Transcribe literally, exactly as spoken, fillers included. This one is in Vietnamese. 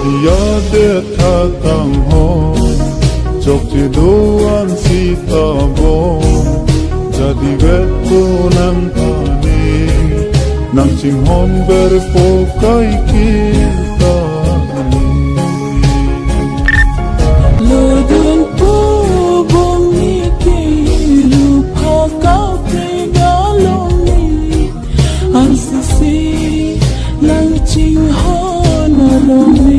dia de tha tang ho chok chi do an si ta bo jadi vet ko nam ta ni nam chim hon ber po kai ki ta ni lo dun po bom ni ki lu pha cao pre ga lo ni an si si lang chim hon lo ni